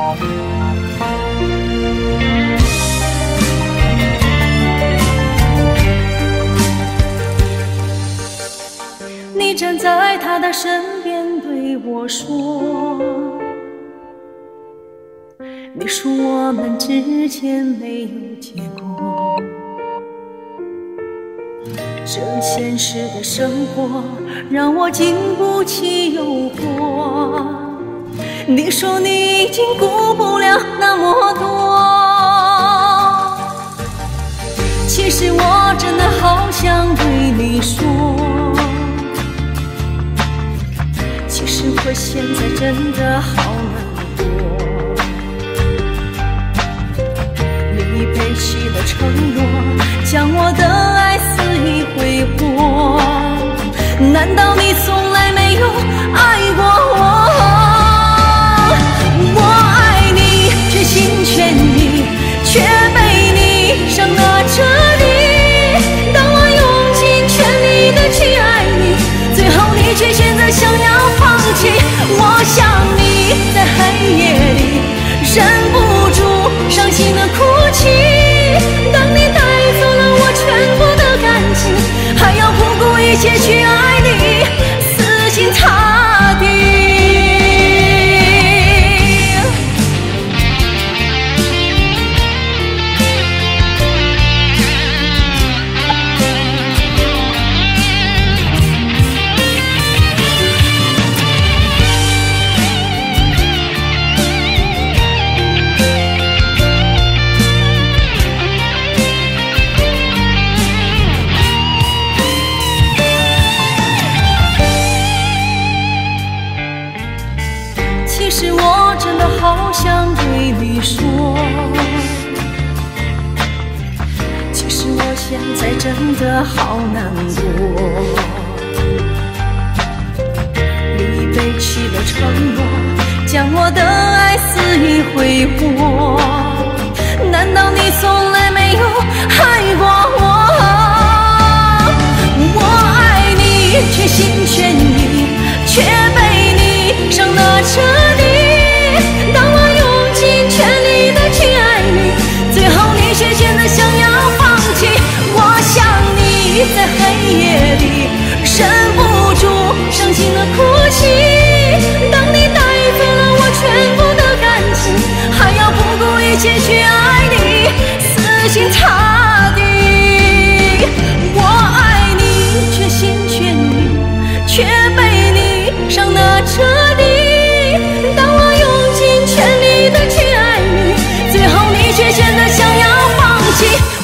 你站在他的身边对我说，你说我们之间没有结果，这现实的生活让我经不起诱惑。你说你已经顾不了那么多，其实我真的好想对你说，其实我现在真的好难过。你背弃了承诺，将我的爱肆意挥霍，难道你从来没有爱过我？我爱你，全心全意，却被你伤得彻底。当我用尽全力的去爱你，最后你却选择想要放弃。我想你在黑夜里忍不住伤心的哭泣，当你带走了我全部的感情，还要不顾一切去爱你，死心塌地。其实我真的好想对你说，其实我现在真的好难过。你背弃了承诺，将我的爱肆意挥霍，难道你从来没有爱过我？我爱你，全心全意，却被你伤得彻底。当我用尽全力的去爱你，最后你却选择想要放弃。我想你在黑夜里忍不住伤心的哭泣，当你带走了我全部的感情，还要不顾一切去爱你，死心塌地。我爱你，全心全意，却被你伤得彻底。当我用尽全力的去爱你，最后你却选择想要放弃。